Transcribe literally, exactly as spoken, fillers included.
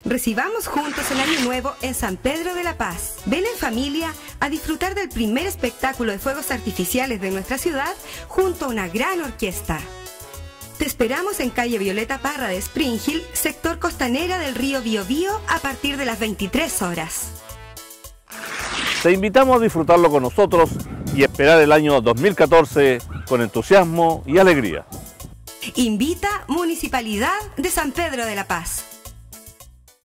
Recibamos juntos el Año Nuevo en San Pedro de la Paz. Ven en familia a disfrutar del primer espectáculo de fuegos artificiales de nuestra ciudad junto a una gran orquesta. Te esperamos en calle Violeta Parra de Spring Hill, sector costanera del río Biobío, a partir de las veintitrés horas. Te invitamos a disfrutarlo con nosotros y esperar el año dos mil catorce con entusiasmo y alegría. Invita Municipalidad de San Pedro de la Paz.